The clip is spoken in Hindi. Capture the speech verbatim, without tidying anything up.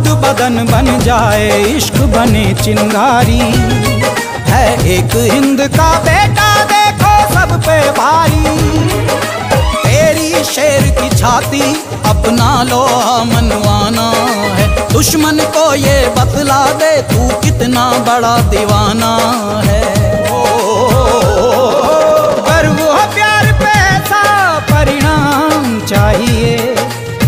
आबाद बदन बन जाए, इश्क बने चिंगारी। है एक हिंद का बेटा देखो सब पे भारी। तेरी शेर की छाती अपना लोहा मनवाना है, दुश्मन को ये बतला दे तू कितना बड़ा दीवाना है।